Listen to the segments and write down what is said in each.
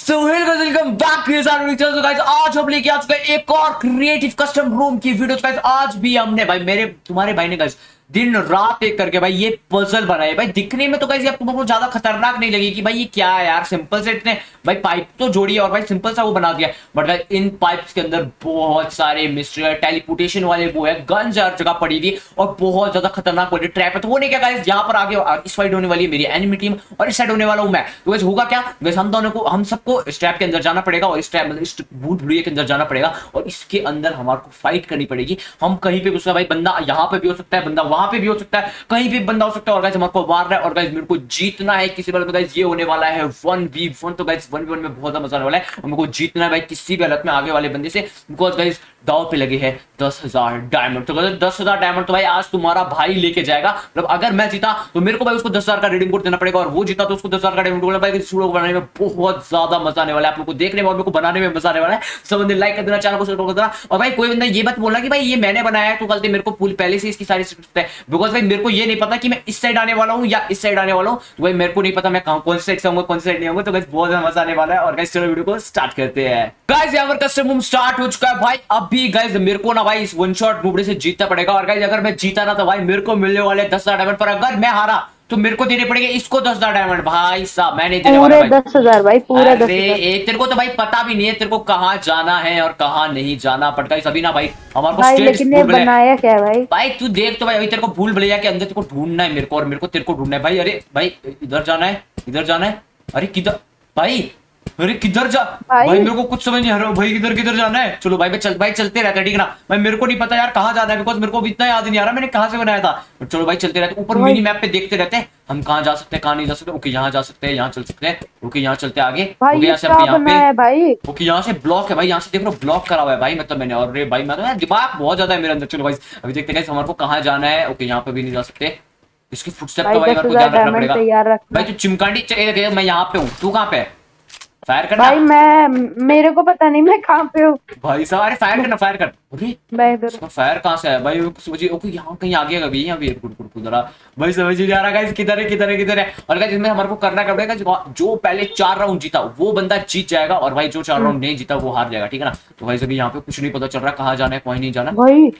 So welcome back to guys. आज हम लेके आ चुके हैं एक और क्रिएटिव कस्टम रूम की वीडियो गाइस। आज भी हमने भाई तुम्हारे भाई ने गाइस दिन रात एक करके भाई ये पजल बनाए। भाई दिखने में तो गाइस आपको बहुत ज्यादा खतरनाक नहीं लगेगी भाई ये क्या है यार, सिंपल से इतने भाई पाइप तो जोड़ी है और भाई सिंपल सा वो बना दिया। बट भाई इन पाइप्स के अंदर बहुत सारे मिस्ट्री है, टेलीपोर्टेशन वाले वो है, गन्स हर जगह पड़ी थी और बहुत ज्यादा खतरनाक वाली ट्रैप है। तो वो नहीं क्या गाइस, यहाँ पर आगे इस साइड होने वाली है मेरी एनिमी टीम और इस साइड होने वाला हूं मैं। तो गाइस होगा क्या गाइस, हम दोनों को हम सबको इस ट्रैप के अंदर जाना पड़ेगा और इस ट्रैप इस भूत भुड़िया के अंदर जाना पड़ेगा और इसके अंदर हमारे को फाइट करनी पड़ेगी। हम कहीं पे भी उसका भाई बंदा यहाँ पे भी हो सकता है, बंदा वहां पे भी हो सकता है, कहीं भी बंदा हो सकता है और गाइस हमारे को मार रहा है और गाइस मेरे को जीतना है किसी बात में। गाइस ये होने वाला है 1v1। तो गाइस 1v1 में बहुत मजा आने वाला है और मेरे को जीतना है भाई किसी भी हालत में आगे वाले बंदे से, बिकॉज गाइस दाव पे लगे हैं 10,000 डायमंड। तो गाइस 10,000 डायमंड तो भाई आज तुम्हारा भाई लेके जाएगा। मतलब अगर मैं जीता तो मेरे को भाई उसको 10,000 का रिडीम कोड देना पड़ेगा और वो जीता तो उसको 10,000 का रिडीम कोड। भाई इस वीडियो को बनाने में बहुत ज्यादा मजा आने वाला है, आप लोग को देखने में और मेरे को बनाने में मजा आने वाला है। सब बंदे लाइक कर देना, चैनल को सब्सक्राइब कर देना। और भाई कोई बंदा ये मत बोलना कि भाई ये मैंने बनाया है तो गलती मेरे को पहले से इसकी सारी है, बिकॉज भाई मेरे को ये नहीं पता कि मैं इस साइड आने वाला हूँ या इस साइड आने वाला हूँ। तो भाई मेरे को नहीं पता मैं कौन से साइड से आऊंगा कौन से साइड नहीं आऊंगा। तो गाइस बहुत ज्यादा मजा आने वाला है और गाइस चलो वीडियो को स्टार्ट करते हैं। गाइस यहाँ पर कस्टम रूम स्टार्ट हो चुका है भाई। अभी गाइस मेरे को ना भाई इस वन शॉट बुबड़े से जीतना पड़ेगा और गाइस अगर मैं जीता ना तो भाई मेरे को मिलने वाले 10,000 डायमंड, पर अगर मैं हारा तो मेरे को देने पड़ेगे इसको 10,000 डायमंड। भाई साहब मैं नहीं देने वाला भाई 10,000 भाई पूरा 10,000। अरे तेरे को तो भाई पता भी नहीं है तेरे को कहाँ जाना है और कहाँ नहीं जाना पड़ता है सभी ना भाई। हमारे को भाई स्टेट लेकिन ये बनाया क्या है भाई? भाई तू देख तो भाई अभी तेरे को भूल भुलैया के अंदर तेरे को ढूंढना है मेरे को और मेरे को तेरे को ढूंढना है भाई। अरे भाई इधर जाना है, इधर जाना है। अरे किधर भाई, अरे किधर जा भाई मेरे को कुछ समझ नहीं आ रहा भाई किधर किधर जाना है। चलो भाई भाई चलते रहते हैं ठीक ना भाई। मेरे को नहीं पता यार कहाँ जाना है, बिकॉज मेरे को इतना याद नहीं आ रहा मैंने कहाँ से बनाया था। चलो भाई चलते रहते ऊपर मिनी मैप पे देखते रहते हैं हम कहाँ जा सकते हैं कहाँ नहीं जा सकते। ओके यहाँ जा सकते हैं, यहाँ चल सकते हैं। ओके यहाँ चलते आगे। भाई यहाँ से यहाँ पे भाई ओके यहाँ से ब्लॉक है भाई, यहाँ से देखो ब्लॉक करा हुआ है भाई। मतलब मैंने और भाई मैं तो दिमाग बहुत ज्यादा है मेरे अंदर। चलो भाई अभी देखते हैं हमारे को कहाँ जाना है। ओके यहाँ पे भी नहीं जा सकते, इसकी फुटस्टेप तो भाई मेरे को ध्यान रखना पड़ेगा। भाई तू चिमकांडी मैं यहाँ पे हूँ, तू कहाँ पे? फायर करना भाई मेरे को पता नहीं मैं कहाँ पे हूँ भाई साहब। अरे फायर करना, फायर कर। अरे मैं इधर फायर कहाँ से है भाई? सोचिए ओके यहाँ कहीं आगे कभी यहाँ भी जरा भाई समझ नहीं आ रहा गाइस किधर है किधर है किधर है। और गाइस इसमें हमारे को करना पड़ेगा जो पहले 4 राउंड जीता वो बंदा जीत जाएगा और भाई जो 4 राउंड नहीं जीता वो हार जाएगा ठीक है ना। तो भाई अभी यहाँ पे कुछ नहीं पता चल रहा कहाँ जाना है कहीं नहीं जाना भाई।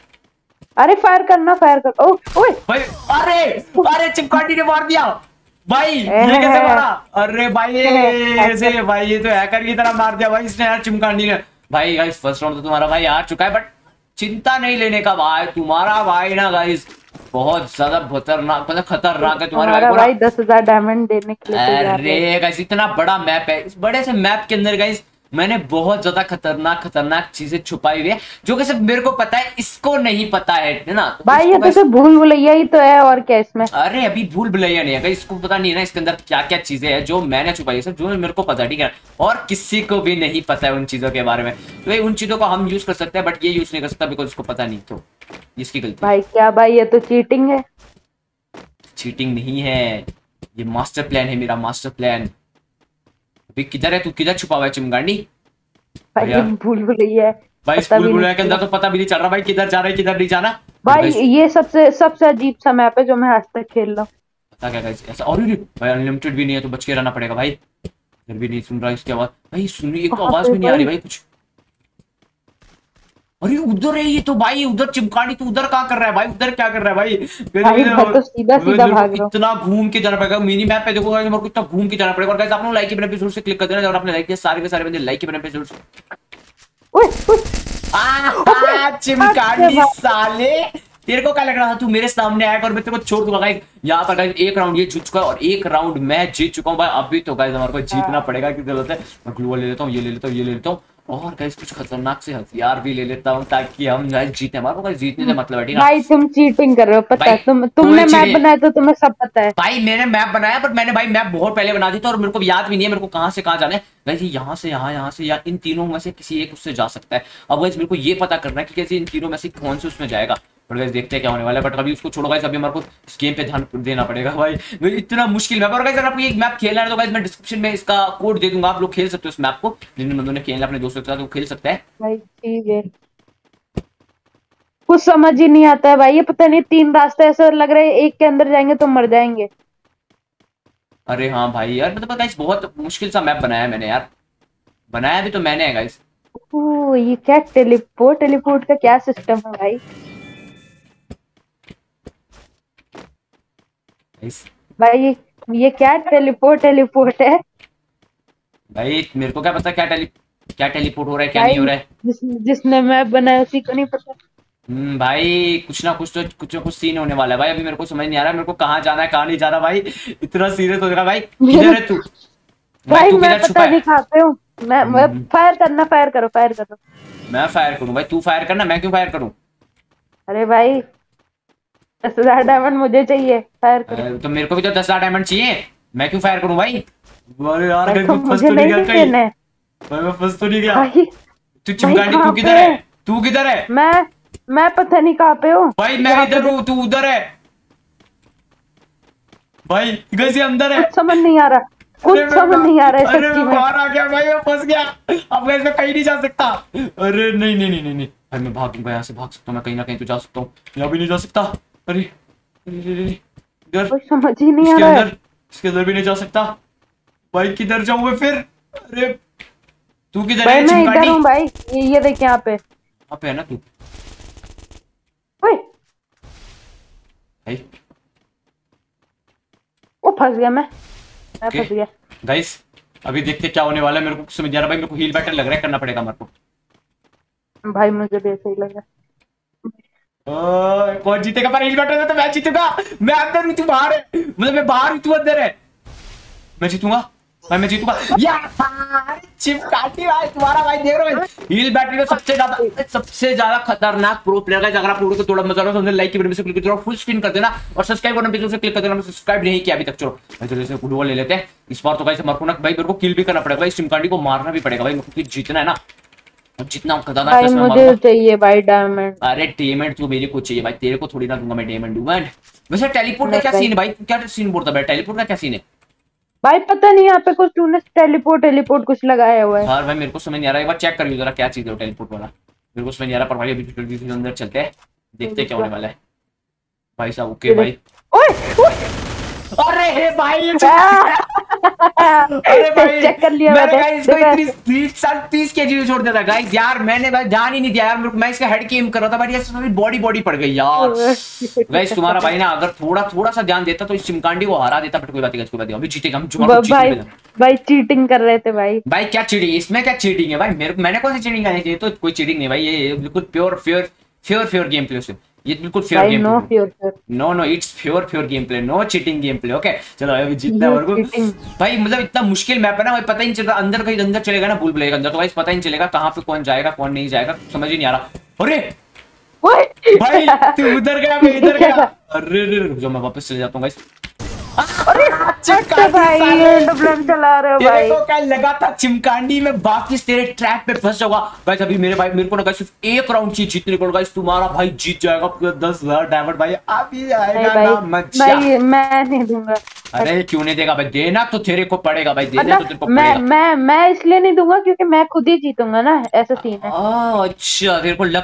अरे फायर करना, फायर कर। ओए भाई अरे अरे चिपकाटी ने मार दिया भाई। ये कैसे मारा? अरे भाई ऐसे भाई ये तो हैकर की तरह मार दिया भाई इसने यार चिमकांडी ने। भाई गाइस फर्स्ट राउंड तो तुम्हारा भाई हार चुका है, बट चिंता नहीं लेने का भाई। तुम्हारा भाई ना गाइस बहुत ज्यादा खतरनाक मतलब खतरनाक है तुम्हारे भाई 10,000 डायमंड देने के लिए। अरे गाइस इतना बड़ा मैप है, इस बड़े से मैप के अंदर गाइस मैंने बहुत ज्यादा खतरनाक खतरनाक चीजें छुपाई हुई है जो कि सिर्फ मेरे को पता है, इसको नहीं पता है ना। तो भाई ये तो सिर्फ भूल भुलैया ही तो है और क्या इसमें? अरे अभी भूल भुलैया नहीं है, इसको पता नहीं है ना इसके अंदर क्या क्या चीजें हैं जो मैंने छुपाई है, सब जो मेरे को पता है ठीक है। और किसी को भी नहीं पता है उन चीजों के बारे में। तो उन चीजों को हम यूज कर सकते हैं बट ये यूज नहीं कर सकता बिकॉज इसको पता नहीं, तो इसकी गलती। भाई क्या भाई ये तो चीटिंग है। चीटिंग नहीं है, ये मास्टर प्लान है मेरा, मास्टर प्लान। अभी किधर है तू, किधर छुपा हुआ है चिमगांडी? भाई भूल भुलैया है भाई भूल भुलैया के अंदर तो पता भी नहीं चल रहा भाई किधर जा रहा है किधर नहीं जाना। भाई ये सबसे अजीब सा मैप है जो मैं आज तक खेल रहा हूँ। पता क्या गाइस ऐसा। और भाई अनलिमिटेड भी नहीं है तो बच के रहना पड़ेगा भाई। फिर भी नहीं सुन रहा इसकी आवाज भाई, सुनी एक तो आवाज भी नहीं आ रही भाई कुछ। अरे उधर है ये तो भाई, उधर चिमकांडी तू उधर क्या कर रहा है भाई? उधर क्या कर रहा है भाई? तो सीधा सीधा भाग रहा हूं। इतना घूम के जाना पड़ेगा मिनी मैप पे देखो गाइस, मेरे को इतना घूम के जाना पड़ेगा। और गाइस आप लोग लाइक के बटन पे जरूर से क्लिक कर देना और आपने लाइक किया सारे के सारे बंदे लाइक के बटन पे जरूर से। चिमकांडी साले तेरे को क्या लग रहा था तू मेरे सामने आएगा और मैं तेरे को छोड़ दूंगा गाइस। यहाँ पर गाइस एक राउंड ये जीत चुका है और एक राउंड मैं जीत चुका हूँ भाई। अभी तो गाइस हमारे को जीतना पड़ेगा की जरूरत है। मैं ग्लू ले लेता हूँ, ये ले लेता हूँ, ये ले लेता हूँ और गाइस कुछ खतरनाक से हथियार भी ले लेता हूँ ताकि हम गाइस जीते। हमारे को गाइस जीतने से मतलब है ठीक है भाई। तुम चीटिंग कर रहे हो पता है, तुमने मैप बनाया तो तुम्हें सब पता है भाई। मैंने मैप बनाया पर मैंने भाई मैप बहुत पहले बना दिया था और मेरे को याद भी नहीं है मेरे को कहाँ से कहाँ जाना है। गाइस यहाँ से यहाँ से या इन तीनों में से किसी एक उससे जा सकता है। अब गाइस मेरे को ये पता करना है कि कैसे इन तीनों में से कौन से उसमें जाएगा। बट गाइस देखते हैं क्या होने वाला है। बट अभी उसको छोड़ो गाइस, अभी हमारे को इस गेम पे ध्यान देना पड़ेगा भाई। इतना मुश्किल मैप। और गाइस अगर आपको एक मैप खेलना है तो गाइस मैं डिस्क्रिप्शन में इसका कोड दे दूंगा, आप लोग खेल सकते हो इस मैप को। जिन बंदों ने खेला अपने दोस्तों के साथ वो खेल सकता है भाई। ठीक है कुछ समझ ही नहीं आता है भाई, ये पता नहीं 3 रास्ते ऐसे लग रहे हैं, एक के अंदर जाएंगे तो मर जाएंगे। अरे हाँ भाई यार मतलब गाइस बहुत मुश्किल सा मैप बनाया है मैंने यार। बनाया भी तो मैंने है गाइस। ओ ये क्या टेलीपोर्ट टेलीपोर्ट का क्या सिस्टम है भाई? गाइस भाई ये क्या टेलीपोर्ट टेलीपोर्ट है? भाई मेरे को क्या पता क्या टेलीपोर्ट हो रहा है क्या नहीं हो भाई रहा है। जिसने मैप बनाया उसी को नहीं पता। भाई कुछ ना कुछ सीन होने वाला है भाई। अभी मेरे को समझ नहीं आ रहा है मेरे को कहाँ जाना है कहाँ नहीं जाना भाई। इतना सीरियस हो रहा है भाई। किधर है तू? भाई भाई तू मैं किधर छुपा पता है? नहीं कहाँ पे हूँ। मैं हम्म, फायर करना, फायर करो, फायर करो। मैं फायर करूं भाई? तू फायर करना, मैं क्यों फायर करूं? अरे भाई 10,000 डायमंड मुझे चाहिए, फायर करो। तो मेरे को भी तो 10,000 डायमंड चाहिए। मैं क्यों फायर करूं भाई? अरे यार भाई कहीं तो मैं फंस मुझे तो नहीं नहीं गया कहीं? देना है। भाई मैं फंस तो नहीं गया? भाई तू भाई चिमगांडी तू कहाँ पे किधर है? है? तू किधर है? मैं मैं पता नहीं कहाँ पे हूँ। भाई मैं यहाँ पे इधर हूँ तू उधर है। भाई कैसे अंदर है? कुछ समझ नहीं आ रहा, अरे कुछ समझ नहीं आ रहा है अरे सच्ची मैं में। बाहर आ गया भाई, मैं फंस गया। अब मैं इसमें कहीं नहीं जा सकता। अरे नहीं नहीं नहीं नहीं नहीं भाई मैं भागूंगा यहाँ से, भाग सकता हूँ मैं कहीं ना कहीं तो जा सकता हूँ। यहाँ भी नहीं जा सकता। अरे अरे, अरे, अरे, इधर कुछ समझ ही नहीं आ इसके रहा है। अंदर, इसके अंदर भी नहीं जा सकता। भाई किधर जाऊँ मैं फिर? अरे तू किधर भाई है मैं इधर चिमकांडी? हूँ भाई, ये देख यहाँ पे। वहाँ पे है ना तू? ओए भाई वो फंस गया मैं ओके फंस गया। गाइस अभी देखते क्या होने वाला है। मेरे को कुछ समझ नहीं आ रहा भाई। मेरे को हील बैटल लग रहा है, करना पड़ेगा मेरे को। भाई मुझे भी ऐसा ही लगा। कौन जीतेगा? पर हील बैटल में तो मैं जीतूंगा। मैं अंदर हूँ तू बाहर है, मतलब मैं बाहर हूँ तू अंदर है। मैं जीतूंगा भाई, मैं जीतूंगा यार। चिपकाटी भाई तुम्हारा भाई देख रहे हो हील बैटल में सबसे ज्यादा खतरनाक प्रो प्लेयर है। अगर आप वीडियो को थोड़ा मजा आ रहा है तो लाइक की बटन से क्लिक कर दो, फुल स्क्रीन कर देना और सब्सक्राइब बटन पे क्लिक कर देना। सब्सक्राइब नहीं किया अभी तक। चलो भाई चलो इसे फुटबॉल ले लेते हैं इस बार तो। भाई मरको ना भाई, मेरे को किल भी करना पड़ेगा भाई। चिमकांडी को मारना भी पड़ेगा भाई, मेरे को जीतना है ना। और जितना खतरनाक भाई कैसे मैं मुझे मारूंगा। चाहिए भाई डायमंड। अरे डायमंड तू मेरे को चाहिए भाई, तेरे को थोड़ी ना दूंगा मैं डायमंड। वैसे टेलीपोर्ट का नहीं क्या भाई, सीन है भाई? क्या सीन बोलता भाई? टेलीपोर्ट का क्या सीन है? भाई पता नहीं यहाँ पे कुछ तूने टेलीपोर्ट टेलीपोर्ट कुछ लगाया हुआ है। यार भाई मेरे को समझ नहीं आ रहा है, एक बार चेक करियो जरा क्या चीज है टेलीपोर्ट वाला। मेरे को समझ नहीं आ रहा पर भाई अभी जल्दी से अंदर चलते हैं, देखते हैं क्या होने वाला है। भाई साहब ओके भाई। ओए ओए अरे हे भाई ये अरे भाई चेक कर लिया मैंने मैंने। गाइस इसको देखा? 30 केजी में छोड़ दिया था गाइस। यार मैंने भाई ध्यान ही नहीं दिया यार, मेरे को मैं इसका हेड की एम कर रहा था बट ये सारी बॉडी बॉडी पड़ गई यार। गाइस तुम्हारा भाई ना अगर थोड़ा थोड़ा सा ध्यान देता तो इस चिमकांडी को हरा देता। बट कोई बात नहीं guys, कोई बात नहीं, अभी जीतेगा हम। जुमा को भाई जीतने देना। भाई चीटिंग कर रहे थे भाई। भाई क्या चीटिंग? इसमें क्या चीटिंग है भाई? मैंने कौन सी चीटिंग करनी चाहिए? तो कोई चीटिंग नहीं भाई, ये बिल्कुल pure fair fair fair game play से। ये बिल्कुल फेयर भाई game no play. Future. No no it's pure pure game play, no cheating game play. Okay चलो अभी जीतना है यू मेरे को चीटिंग। भाई। मतलब इतना मुश्किल मैप है ना भाई, पता ही नहीं चल रहा अंदर कहीं अंदर चलेगा ना भूल भुलैया के अंदर तो भाई पता ही नहीं चलेगा कहाँ पे कौन जाएगा कौन नहीं जाएगा, समझ ही नहीं आ रहा। अरे ओए भाई तू उधर गया मैं इधर गया। अरे रे रुक जाओ मैं वापस चले जाता हूँ गाइस। अरे अच्छा भाई ये डब्ल्यूएम चला रहे हो तेरे भाई। को क्या लगा था चिमकांडी में वापिस तेरे ट्रैप पे फंस जाऊंगा? गाइस अभी मेरे भाई मेरे को ना गाइस सिर्फ एक राउंड चाहिए जीतने को। गाइस तुम्हारा भाई जीत जाएगा पूरा 10,000 डायमंड भाई। अभी नहीं आएगा भाई, ना मजा। मैं नहीं दूंगा। अरे क्यों नहीं देगा भाई? देना तो तेरे को पड़ेगा भाई, देना तो तेरे को मैं पड़ेगा। मैं इसलिए नहीं दूंगा क्योंकि मैं खुद ही जीतूंगा ना, ऐसा सीन है। अच्छा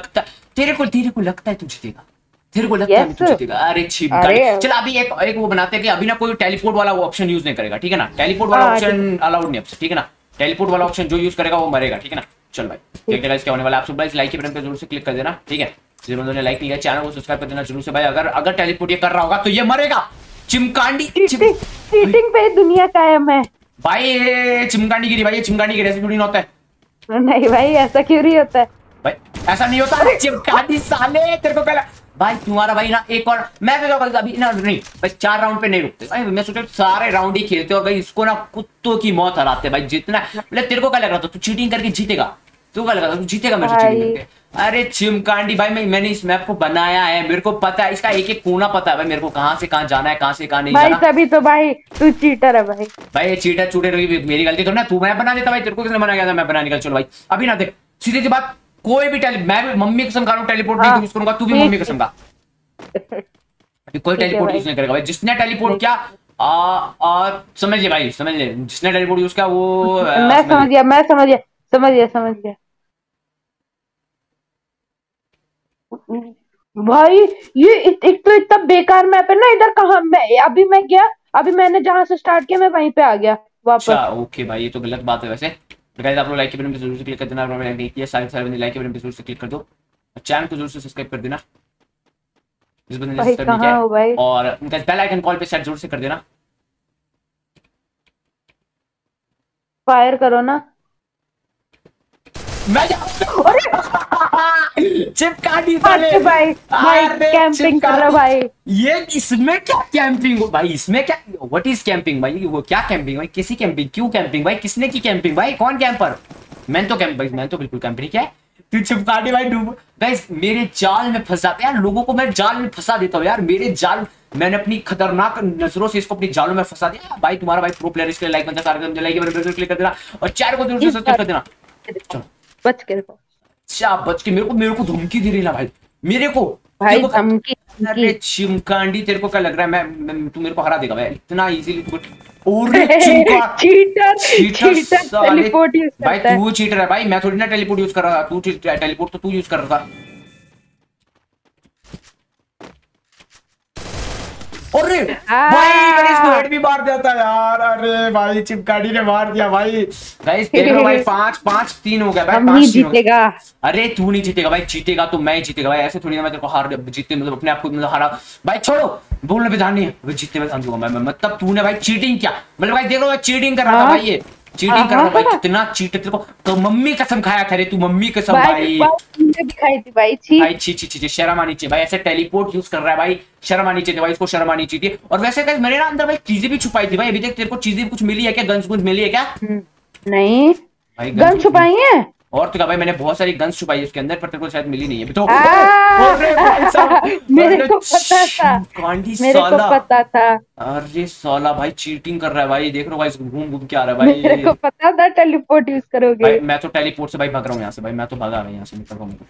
तेरे को लगता है तू जीतेगा? तेरे को लगता है यस। तू जीतेगा? अरे चिमकांडी अरे चल अभी एक एक वो बनाते हैं कि अभी ना कोई टेलीपोर्ट वाला ऑप्शन यूज नहीं करेगा, ठीक है ना? टेलीपोर्ट वाला हाँ, ऑप्शन अलाउड नहीं है, ठीक है ना? टेलीपोर्ट वाला ऑप्शन जो यूज करेगा वो मरेगा, ठीक है ना? चल भाई देखते गाइस क्या होने वाला है। आप सब गाइस लाइक के बटन पे जरूर से क्लिक कर देना, ठीक है? जिन्होंने लाइक नहीं किया चैनल को सब्सक्राइब कर देना जरूर से भाई। अगर अगर टेलीपोर्ट ये कर रहा होगा तो ये मरेगा। चिमकांडी चीटिंग पे दुनिया कायम है। भाई ये चिमकांडी गिरी भाई, ये चिमकांडी गिरी, ऐसे थोड़ी ना होता है नहीं भाई ऐसा क्यों नहीं होता है। भाई। ऐसा नहीं होता चिमकांडी साले। तेरे को पहला भाई तुम्हारा भाई ना एक और मैं तो अभी ना नहीं भाई 4 राउंड पे नहीं रुकते भाई। मैं सोचा सारे राउंड ही खेलते और भाई इसको ना कुत्तों की मौत हराते भाई। जितना मतलब तेरे को क्या लग रहा था तू चीटिंग करके जीतेगा? तू क्या लग रहा था तू जीतेगा मेरे से चीटिंग करके? अरे चिमकांडी भाई मैंने इस मैप को बनाया है, मेरे को पता है इसका एक एक कोना पता है भाई मेरे को, कहाँ से कहाँ जाना है कहाँ से कहाँ नहीं भाई जाना। तभी तो भाई तू चीटर है भाई। भाई ये चीटर चूटर मेरी गलती तो ना, तू मैं बना देता भाई। तेरे को किसने मना किया था मैं बना निकल? चलो भाई अभी ना देख सीधी सी बात, कोई भी मैं भी मम्मी कसम खा रहा हूँ टेलीपोर्ट नहीं यूज करूंगा, तू भी मम्मी कसम खा। अभी कोई टेलीपोर्ट यूज नहीं करेगा भाई। जिसने टेलीपोर्ट किया समझ ले भाई, समझ ले जिसने टेलीपोर्ट यूज किया वो मैं समझ गया, मैं समझ गया, समझ गया, समझ गया। भाई ये एक तो इतना बेकार मैप है ना। इधर कहाँ मैं अभी मैं गया, अभी मैंने जहां से स्टार्ट किया मैं वहीं पे आ गया वापस। अच्छा ओके भाई ये तो गलत बात है वैसे। गाइस आप लोग लाइक के बटन पे जरूर से क्लिक कर देना, और मैंने नहीं किया सारे बंदे लाइक के बटन पे जरूर से क्लिक कर दो, और चैनल को जरूर से सब्सक्राइब कर देना जिस बंदे ने भाई सब्सक्राइब नहीं कहाँ किया हो है, भाई? और उनका बेल आइकन कॉल पे सेट जरूर से कर देना। फायर करो ना। मैं चिपकाटी साले, अरे भाई भाई अरे कैंपिंग कर रहा चिपकाटी। भाई। ये इसमें क्या कैंपिंग भाई, इसमें क्या, व्हाट इज कैंपिंग भाई, वो क्या कैंपिंग भाई, किसी कैंपिंग, क्यों कैंपिंग भाई, किसने की कैंपिंग भाई, कौन कैंपर? मैंने तो कैंप भाई, मैंने तो बिल्कुल कैंप नहीं किया है। तू चिपकाटी भाई डूब गाइस, मेरे जाल में फंसाते यार लोगों को, मैं जाल में फंसा देता हूँ यार, मेरे जाल, मैंने अपनी खतरनाक नजरों से इसको अपनी जालों में फंसा दिया भाई। तुम्हारा भाई प्रो प्लेयर, इसके लाइक बनता सारे लाइक बटन क्लिक कर देना, और चैनल को जरूर से सब्सक्राइब कर देना। चलो बच के देखो क्या बच के, मेरे को धमकी दे रही ना भाई, मेरे को भाई, तेरे को। धमकी अरे धमकी। चिमकांडी, तेरे को क्या लग रहा है तू मेरे को हरा देगा भाई इतना इजीली तू? अरे चिमका चीटर चीटर चीटर साले, टेलीपोर्ट यूज भाई करता है। तू चीटर है भाई, मैं थोड़ी ना टेलीपोर्ट यूज कर रहा था, तू टेलीपोर्ट तो तू यूज कर रहा था। अरे भाई मैंने इसको हेड भी मार दिया था यार, अरे भाई चिमकांडी ने मार दिया भाई। गाइस देख लो भाई, 5-5-3 हो गया भाई, हम 5-3 ही हो गया। जीतेगा। अरे तू नहीं जीतेगा भाई, जीतेगा तो मैं ही जीतेगा भाई, ऐसे थोड़ी ना मैं तेरे को हार जीतने मतलब अपने आप को मतलब हारा भाई, छोड़ो बोलने पे ध्यान नहीं है भाई, जीतने में ध्यान दूंगा मैं, मतलब तूने भाई चीटिंग किया, मतलब भाई देखो भाई चीटिंग कर रहा था भाई, ये चीटिंग कर रहा था भाई, कितना चीट तेरे को तो मम्मी कसम खाया था रे तू, मम्मी कसम भाई। तुमने भी खाई थी भाई, छी। भाई छी छी छी, शर्म आनी चाहिए भाई, ऐसे टेलीपोर्ट यूज कर रहा है भाई, शर्म आनी चाहिए भाई, इसको शर्म आनी चाहिए। और वैसे गाइस मेरे ना अंदर भाई चीजें भी छुपाई थी भाई, अभी तक तेरे को चीजें कुछ मिली है क्या, गन्स गुन्स मिली है क्या नहीं, भाई? गन छुपाई है। और तो क्या भाई, मैंने बहुत सारी गन्स छुपाई है इसके अंदर, पर तेरे को शायद मिली नहीं है अभी तो। अरे भाई साहब, मेरे को पता था, कांडी मेरे को साला, पता था, अरे साला भाई चीटिंग कर रहा है भाई, देख रहे हो भाई घूम घूम के आ रहा है मेरे को भाई। पता था टेलीपोर्ट यूज करोगे। भाई मैं तो टेलीपोर्ट से भाई भाग रहा हूँ यहाँ से भाई, मैं तो भागा भाई यहाँ से, निकल रहा हूँ।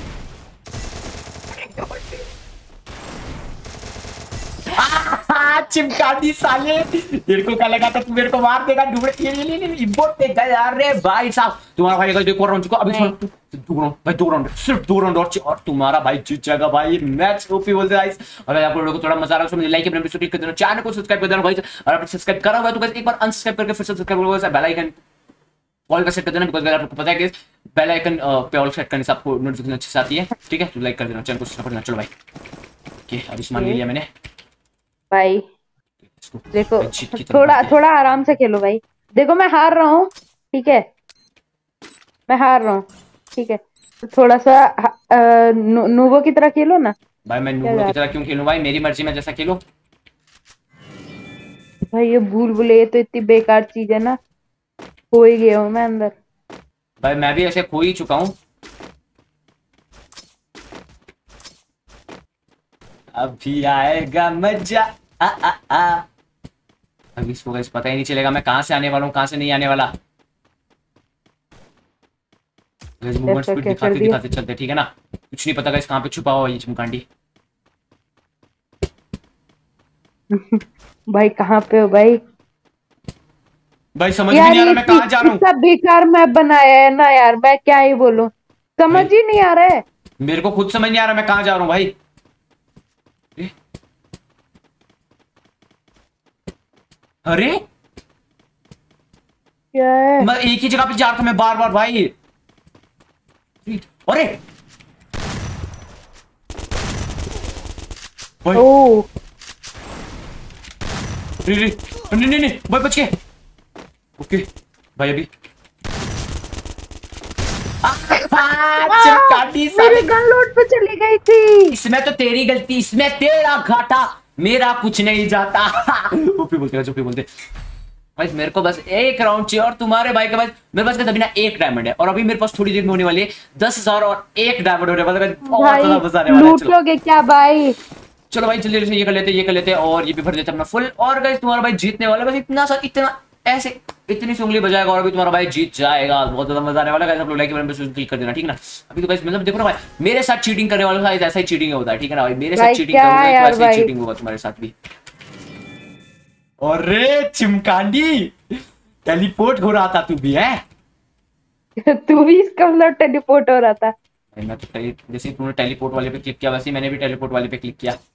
चिमकांडी साले, तेरे को क्या लगा था तू मेरे को मार देगा, ये बोट पे गया। अरे भाई साहब तुम्हारा भाई अगर देखो राउंड चुका अभी, दो राउंड भाई, 2 राउंड, सिर्फ 2 राउंड और तुम्हारा भाई जीत जाएगा भाई, मैच ओपी बोलते गाइस। अगर आप लोगों को थोड़ा मजा आ रहा है तो लाइक बटन पे क्लिक कर देना, चैनल को सब्सक्राइब कर देना भाई, और आप सब्सक्राइब करा हुआ है तो गाइस एक बार अनसब्सक्राइब करके फिर सब्सक्राइब करो, बेल आइकन ऑल का सेट कर देना, बिकॉज़ आप लोगों को पता है कि बेल आइकन पे ऑल सेट करने से आपको नोटिफिकेशन अच्छे से आती है, ठीक है? तो लाइक कर देना, चैनल को सब्सक्राइब कर देना। चलो भाई ओके, अभी सामान ले लिया मैंने भाई इसको, देखो जीत की तरफ थोड़ा बढ़ते हैं। थोड़ा आराम से खेलो भाई, देखो मैं हार रहा हूँ, ठीक है, मैं हार रहा हूँ, ठीक है, तो थोड़ा सा नूबो की तरह खेलो ना। भाई मैं नूबड़ों की तरह क्यों खेलूं भाई, मेरी मर्जी में जैसा खेलो। भाई ये भूल भुलैया तो इतनी बेकार चीज है ना, हो ही गया हूँ मैं अंदर। भाई मैं भी ऐसे खो ही चुका हूँ, अभी आएगा मजा आ आ आ। अभी इसको गाइस पता ही नहीं चलेगा मैं कहां से आने वाला हूँ, कहां से नहीं आने वाला। गाइस मूवमेंट ऐसा स्पीड क्या कर दिखाते दिया? दिखाते चलते, ठीक है ना? कुछ नहीं पता गाइस कहां पे छुपा हुआ है ये चिमकांडी। भाई कहाँ पे हो भाई? भाई समझ भी यार नहीं आ रहा मैं कहां जा रहा हूँ, इतना बेकार मैप बनाया है ना यार, मैं क्या ही बोलूं, समझ भाई ही नहीं आ रहा है। मेरे को खुद समझ नहीं आ रहा मैं कहां जा रहा हूँ भाई। ए? अरे क्या है? मैं एक ही जगह पे जा रहा था मैं बार बार भाई। अरे भाई ओ नहीं नहीं नहीं भाई बच गए, ओके भाई अभी चिमकांडी मेरे साले, गन लोड पे चली गई थी। इसमें तो तेरी गलती, इसमें तेरा घाटा, मेरा कुछ नहीं जाता। ओपी बोलते ओपी बोलते भाई, मेरे को बस एक राउंड चाहिए, और तुम्हारे भाई के पास मेरे पास अभी ना 1 डायमंड है, और अभी मेरे पास थोड़ी देर में होने वाली है 10,000 और 1 डायमंड होने वाला है, और ज्यादा मजा आने वाला है। लूट चलो लोगे क्या भाई? चलो भाई जल्दी जल्दी ये कर लेते हैं, और ये भी भर देते हैं अपना फुल, और गाइस तुम्हारा भाई जीतने वाला है, बस इतना सा इतना ऐसे इतनी सी उंगली बजाएगा और अभी तुम्हारा भाई जीत जाएगा, बहुत ज्यादा मजा आने वाला है। आप लोग लाइक के बटन पे क्लिक कर देना, ठीक है ना? अभी तो गाइस मतलब देखो ना भाई, मेरे साथ चीटिंग करने वालों का ऐसा ही चीटिंग होता है, ठीक है ना भाई? मेरे साथ भाई चीटिंग क्या करोगे तो यार ऐसे ही भाई? चीटिंग होगा तुम्हारे साथ भी। अरे चिमकांडी टेलीपोर्ट हो रहा था तू भी है? तू भी इसका मतलब टेलीपोर्ट हो रहा था? मैं तो जैसे तूने टेलीपोर्ट वाले पे क्लिक किया वैसे मैंने भी टेलीपोर्ट वाले पे क्लिक किया।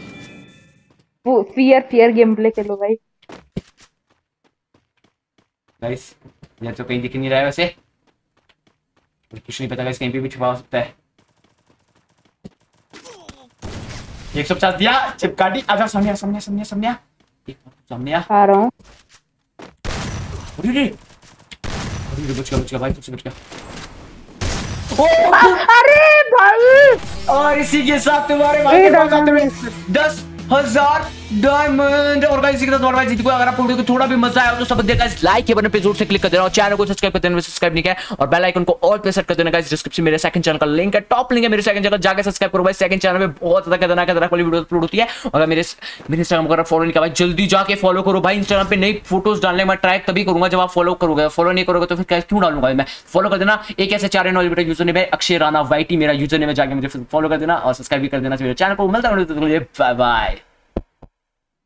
वो फियर फियर गेम प्ले खेलो भाई। गाइस ये तो कहीं दिख नहीं रहा है वैसे, कुछ नहीं पता गाइस, कहीं पे भी छुपा हो सकता है। 150 दिया, चिपका दी। आजा सामने सामने सामने सामने एक सामने आ रहा हूँ। अरे बच गया भाई, तुझसे बच गया। अरे भाई, और इसी के साथ तुम्हारे भाई के पास आते हुए 10,000 डायमंड। और गाइस इसी के साथ तुम्हारा भाई जीत गया। अगर आपको वीडियो को थोड़ा भी मजा आया तो सब देखा गाइस लाइक के बटन पे जोर से क्लिक कर देना, और चैनल को सब्सक्राइब कर देना सब्सक्राइब नहीं किया, और बेल आइकन को ऑल पे सेट कर देना गाइस। डिस्क्रिप्शन में मेरे सेकंड चैनल का लिंक है, टॉप लिंक है मेरे सेकंड चैनल, जाके सब्सक्राइब करो भाई। सेकंड चैनल में बहुत ज्यादा खतरनाक वाली वीडियो अपलोड होती है। और मेरे इंस्टाग्राम को फॉलो नहीं किया भाई, जल्दी जाके फॉलो करो भाई। इंस्टाग्राम पे नई फोटोज डालने में ट्राई तभी करूंगा जब आप फॉलो करोगे, फॉलो नहीं करोगे तो फिर क्यों डालूंगा मैं। फॉलो कर देना। एक ऐसे 4 नॉलेज यूजर नेम है अक्षय राणा वाईटी मेरा यूजर नेम है, जाके मुझे फॉलो कर देना और सब्सक्राइब भी कर देना मेरे चैनल को। मिलता है, बाय बाय।